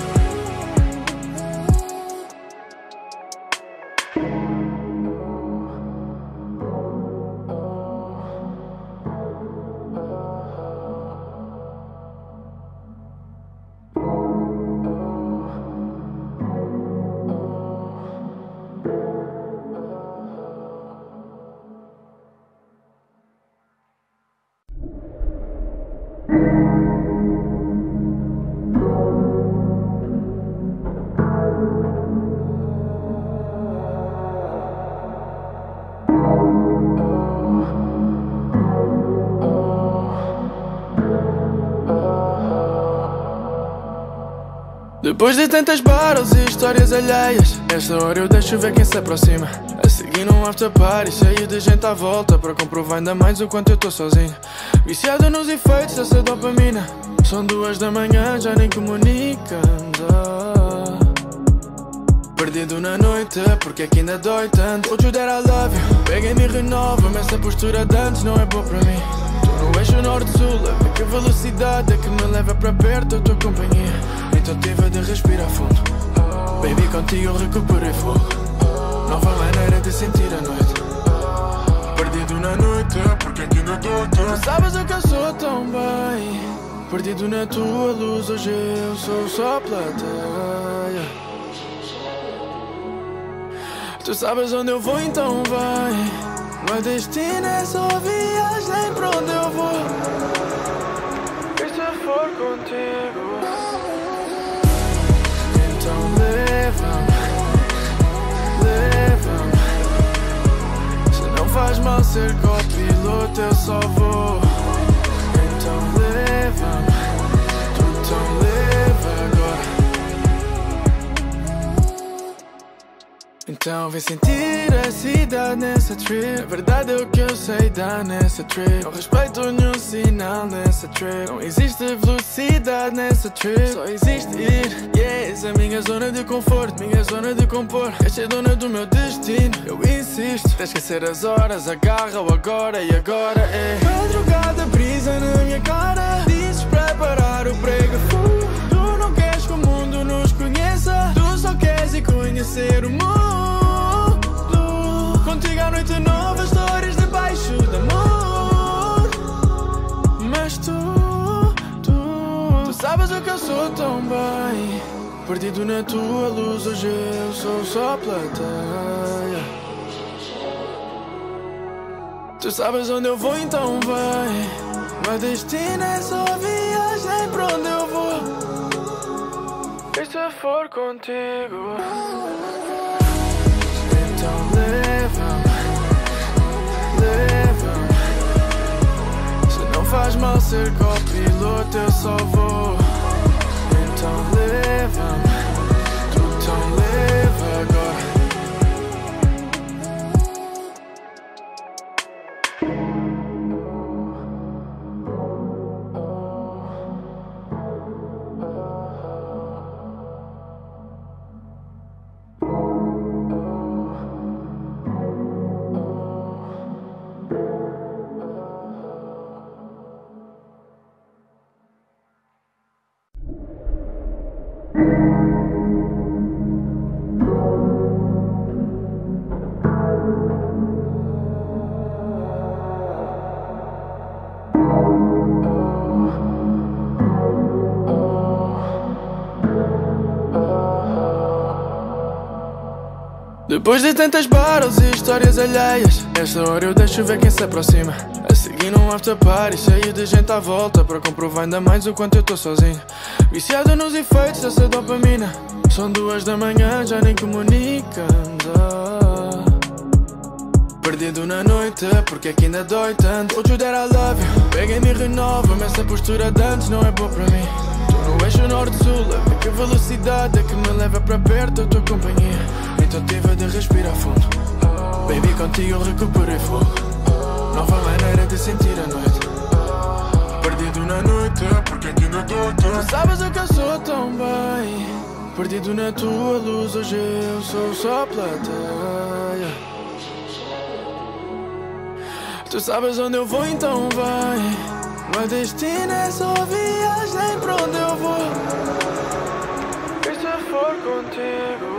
[SPEAKER 1] Depois de tantas battles e histórias alheias, esta hora eu deixo ver quem se aproxima. A seguir num after party cheio de gente à volta, para comprovar ainda mais o quanto eu tô sozinho. Viciado nos efeitos dessa dopamina. São duas da manhã, já nem comunicamos. ah. Perdido na noite, porque aqui ainda dói tanto. Told you that I love you, pega-me e renova-me. Essa postura de antes não é boa para mim. Tô no eixo norte-sul, a ver que velocidade é que me leva para perto da tua companhia. Então tive de respirar fundo. Baby, contigo eu recuperei fogo. Nova maneira de sentir a noite. Perdido na noite, porque aqui não dói tanto. Tu sabes o que eu sou tão bem, perdido na tua luz. Hoje eu sou só plateia. Tu sabes onde eu vou, então vai. Meu destino é só viagem pra onde eu vou. E se for contigo, então leva-me, leva-me. Se não faz mal ser copiloto, eu só vou. Então leva-me, tu então leva agora. Então vem sentir a cidade nessa trip. A verdade é o que eu sei dar nessa trip. Não respeito nenhum sinal nessa trip. Não existe velocidade nessa trip. Só existe ir, yeah. Essa é a minha zona de conforto, minha zona de compor. Esta é dona do meu destino, eu insisto. Tens que esquecer as horas, agarra o agora e agora é. Madrugada brisa na minha cara, dizes para parar o prego. Tu não queres que o mundo nos conheça, tu só queres ir conhecer o mundo. Contigo à noite nova, histórias debaixo do amor. Mas tu, tu, tu sabes o que eu sou tão bem, perdido na tua luz. Hoje eu sou só plateia. Tu sabes onde eu vou, então vai. Meu destino é só viagem pra onde eu vou. E se for contigo, então leva-me, leva-me. Se não faz mal ser copiloto, eu só vou. Então leva-me, tu então leva agora. Depois de tantas battles e histórias alheias, esta hora eu deixo ver quem se aproxima. A seguir num after party cheio de gente à volta, para comprovar ainda mais o quanto eu tô sozinho. Viciado nos efeitos dessa dopamina. São duas da manhã, já nem comunicamos. ah. Perdido na noite, porque é que ainda dói tanto. Told you that I love you, pega-me e renova-me. Essa postura de antes não é boa para mim. Tô no eixo norte-sul, a ver que velocidade é que me leva para perto da tua companhia. Então tive de respirar fundo. Baby, contigo eu recuperei fogo. Nova maneira de sentir a noite. Perdido na noite, porque é que ainda dói tanto. Tu sabes o que eu sou tão bem. Perdido na tua luz, hoje eu sou só plateia. Tu sabes onde eu vou, então vai. Meu destino é só viagem pra onde eu vou. E se for contigo,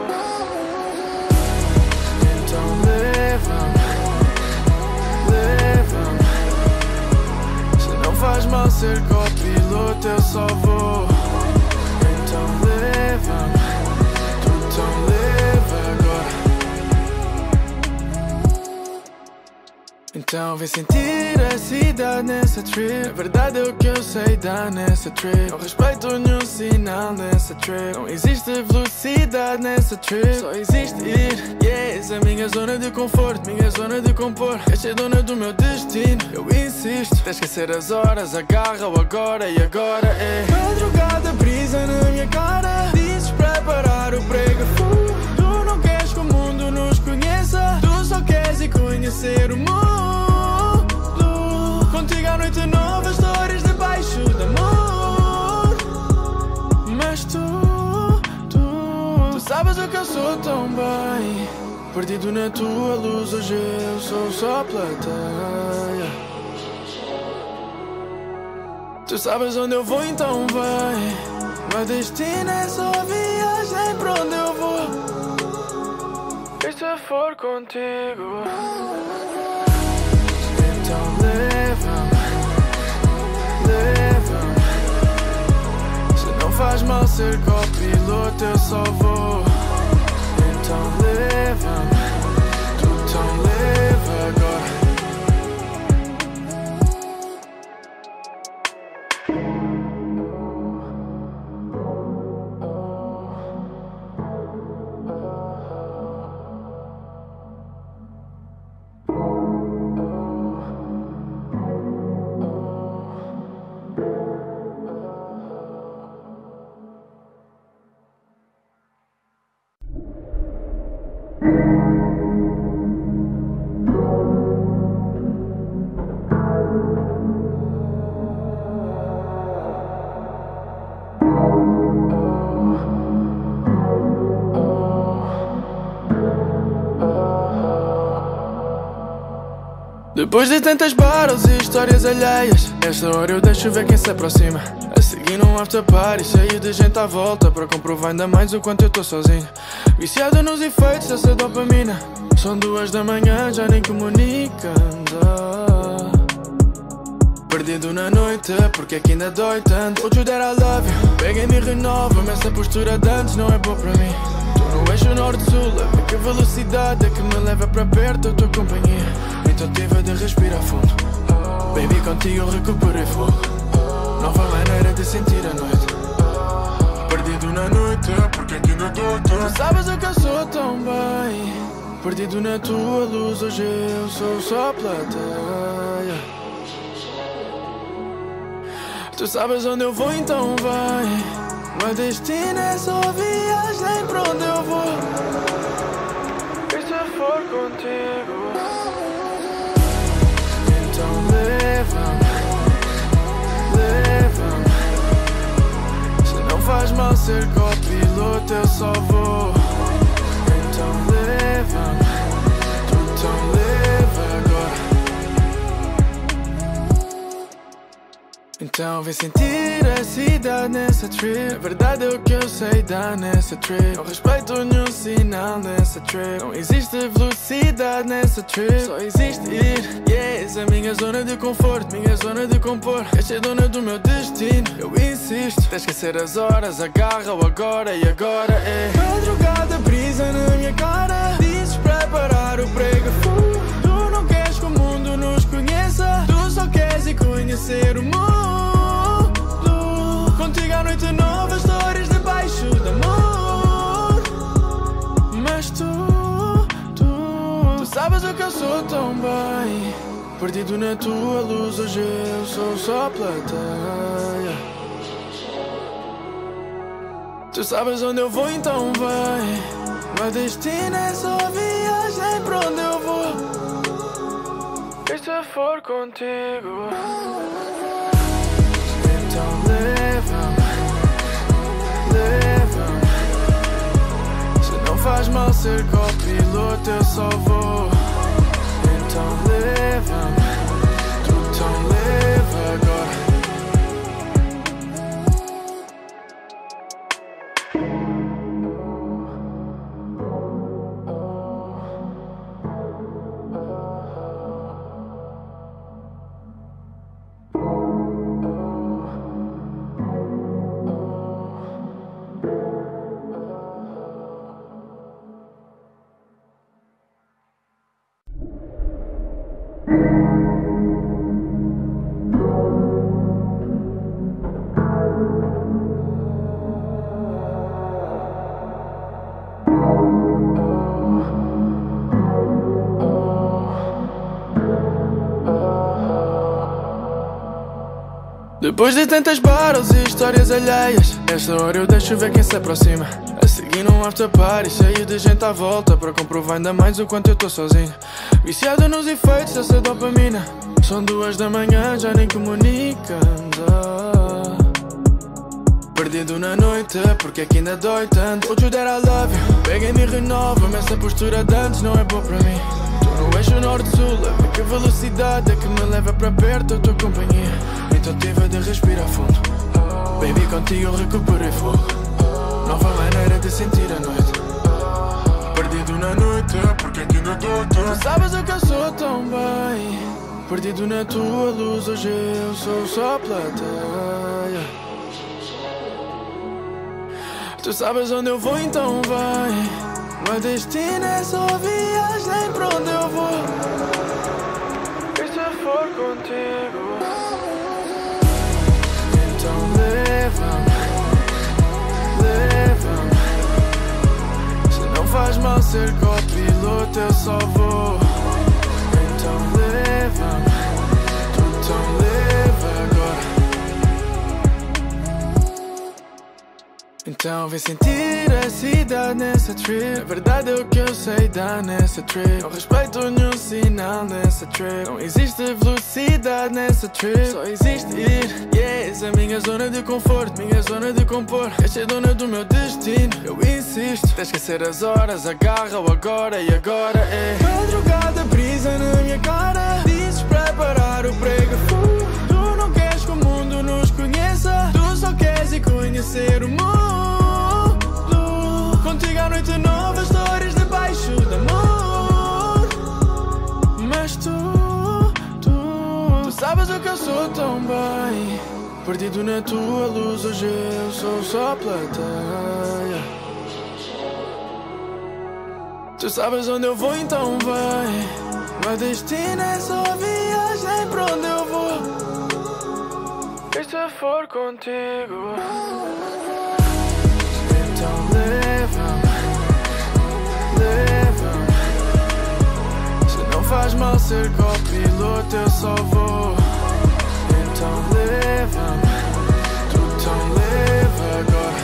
[SPEAKER 1] então leva-me, leva-me. Se não faz mal ser copiloto, eu só vou. Então leva-me, tu então leva agora. Então vem sentir a cidade nessa trip. A verdade é o que eu sei dar nessa trip. Não respeito nenhum sinal nessa trip. Não existe velocidade nessa trip. Só existe ir, yes. A minha zona de conforto, minha zona de compor. Queres ser dona do meu destino, eu insisto. Tens que esquecer as horas, agarra o agora. E agora é madrugada, brisa na minha cara. Dizes para parar o prego. Tu não queres que o mundo nos conheça. Tu só queres ir conhecer o mundo. Contigo à noite nova, histórias debaixo do amor. Mas tu, tu, tu sabes o que eu sou tão bem. Perdido na tua luz, hoje eu sou só plateia. Tu sabes onde eu vou, então vai. Meu destino é só viagem pra onde eu vou. E se for contigo, então leva-me, leva-me. Se não faz mal ser copiloto, eu só vou. Então leva-me, tu então leva agora. Depois de tantas battles e histórias alheias, nesta hora eu deixo ver quem se aproxima. A seguir num after party cheio de gente à volta, para comprovar ainda mais o quanto eu tô sozinho. Viciado nos efeitos dessa dopamina. São duas da manhã, já nem comunicamos. ah. Perdido na noite, porque é que ainda dói tanto. Told you that I love you, pega-me e renova-me. Essa postura de antes não é boa para mim. Tô no eixo norte-sul, a ver que velocidade é que me leva para perto da tua companhia. Então tive de respirar fundo. Baby, contigo eu recuperei fogo. Nova maneira de sentir a noite. Perdido na noite, porque é que ainda dói tanto. Tu sabes o que eu sou tão bem. Perdido na tua luz, hoje eu sou só plateia. Tu sabes onde eu vou, então vai. Meu destino é só viagem pra onde eu vou. E se for contigo, então leva-me, leva-me. Se não faz mal ser copiloto, eu só vou. Então leva-me, tu então leva agora. Então vem sentir a cidade nessa trip. A verdade é o que eu sei dar nessa trip. Não respeito nenhum sinal nessa trip. Não existe velocidade nessa trip. Só existe ir, yes. A minha zona de conforto, minha zona de compor. Queres ser dona do meu destino, eu insisto. Tens que esquecer as horas, agarra o agora. E agora é madrugada, brisa na minha cara. Dizes para parar o prego. Tu não queres que o mundo nos conheça. Tu só queres ir conhecer o mundo. Contigo à noite nova, histórias debaixo do amor. Mas tu, tu, tu sabes o que eu sou tão bem, perdido na tua luz, hoje eu sou só plateia. Tu sabes onde eu vou, então vai. Meu destino é só viagem pra onde eu vou. E se for contigo, então leva-me, leva-me. Se não faz mal ser copiloto, eu só vou. Então leva-me, tu então leva agora. Depois de tantas battles e histórias alheias, esta hora eu deixo ver quem se aproxima. A seguir num after party cheio de gente à volta, para comprovar ainda mais o quanto eu tô sozinho. Viciado nos efeitos dessa dopamina. São duas da manhã, já nem comunicamos. ah. Perdido na noite, porque aqui ainda dói tanto. Would you that I love you? Pega-me e renova-me, essa postura de antes não é boa para mim. Tô no eixo norte-sul, a que velocidade é que me leva para perto da tua companhia. Então tive de respirar fundo. Baby, contigo eu recuperei fogo. Nova maneira de sentir a noite. Perdido na noite, porque aqui ainda dói tanto. Tu sabes o que eu sou tão bem, perdido na tua luz, hoje eu sou só plateia. Tu sabes onde eu vou, então vai. Meu destino é só viagem pra onde eu vou. E se for contigo, então leva-me, leva-me. Se não faz mal ser copiloto, eu só vou. Então leva-me, tu então leva agora. Então vem sentir a cidade nessa trip. A verdade é o que eu sei dar nessa trip. Não respeito nenhum sinal nessa trip. Não existe velocidade nessa trip. Só existe ir, yeah. Essa é a minha zona de conforto, minha zona de compor. Esta é dona do meu destino, eu insisto. Tens que esquecer as horas, agarra o agora e agora é. Madrugada brisa na minha cara, dizes para parar o prego. Tu não queres que o mundo nos conheça, tu só queres ir conhecer o mundo. Contigo à noite nova, histórias debaixo do amor. Mas tu, tu, tu sabes o que eu sou tão bem, perdido na tua luz, hoje eu sou só plateia. Tu sabes onde eu vou, então vai. Meu destino é só viagem pra onde eu vou. E se for contigo, então leva-me, leva-me. Se não faz mal ser copiloto, eu só vou. Então leva-me, tu então leva agora.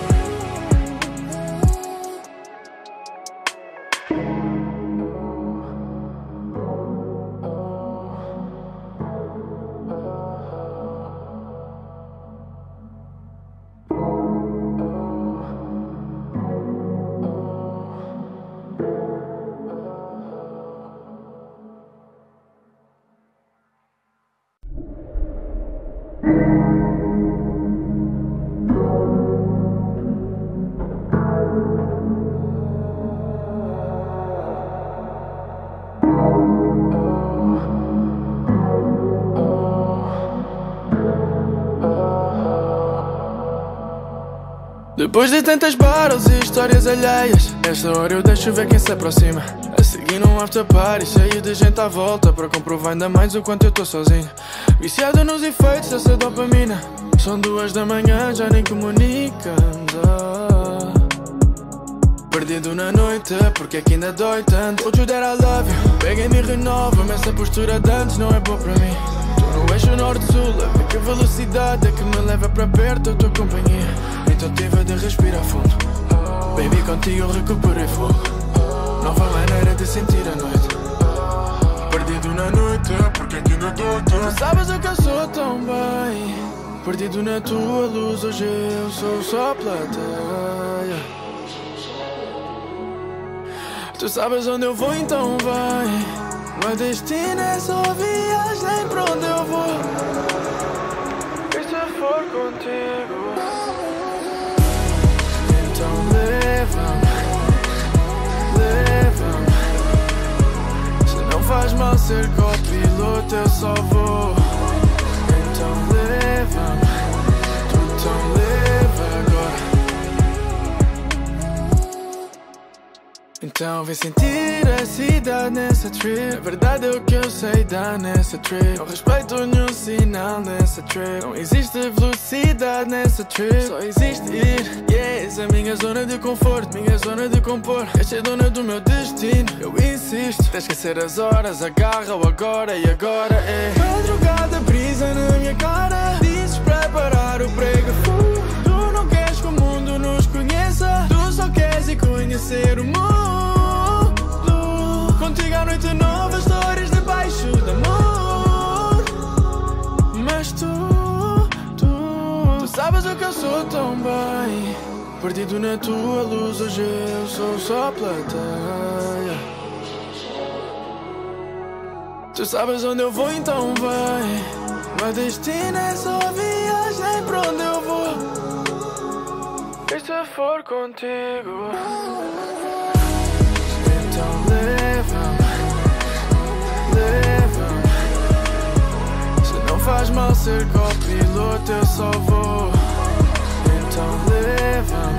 [SPEAKER 1] Depois de tantas battles e histórias alheias, esta hora eu deixo ver quem se aproxima. A seguir num after party cheio de gente à volta, para comprovar ainda mais o quanto eu tô sozinho. Viciado nos efeitos dessa dopamina. São duas da manhã, já nem comunicamos. ah. Perdido na noite, porque é que ainda dói tanto? Vou te dar I love you, pega-me e renova-me. Essa postura de antes não é boa para mim. Tô no eixo norte-sul, a que velocidade é que me leva para perto da tua companhia. Então tive de respirar fundo. Baby, contigo eu recuperei fogo. Nova maneira de sentir a noite. Perdido na noite, porque é que ainda dói tanto? Tu sabes o que eu sou tão bem. Perdido na tua luz, hoje eu sou só plateia. Tu sabes onde eu vou, então vai. Meu destino é só viagem pra onde eu vou. E se for contigo, então leva-me, leva-me. Se não faz mal ser copiloto, eu só vou. Então leva-me, tu então leva agora. Então vem sentir a cidade nessa trip. Na verdade é o que eu sei dar nessa trip. Não respeito nenhum sinal nessa trip. Não existe velocidade nessa trip. Só existe ir, yeah. Essa é a minha zona de conforto, minha zona de compor. Esta é dona do meu destino, eu insisto. Tens que esquecer as horas, agarra o agora e agora é madrugada, brisa na minha cara. Dizes para parar o prego. Tu não queres que o mundo nos conheça. Tu só queres ir conhecer o mundo. Contigo à noite novas histórias debaixo do amor. Mas tu, tu, tu sabes o que eu sou tão bem. Perdido na tua luz, hoje eu sou só plateia. Tu sabes onde eu vou, então vai. Meu destino é só viagem pra onde eu vou. E se for contigo, então leva-me, leva-me. Se não faz mal ser copiloto, eu só vou. Então leva-me.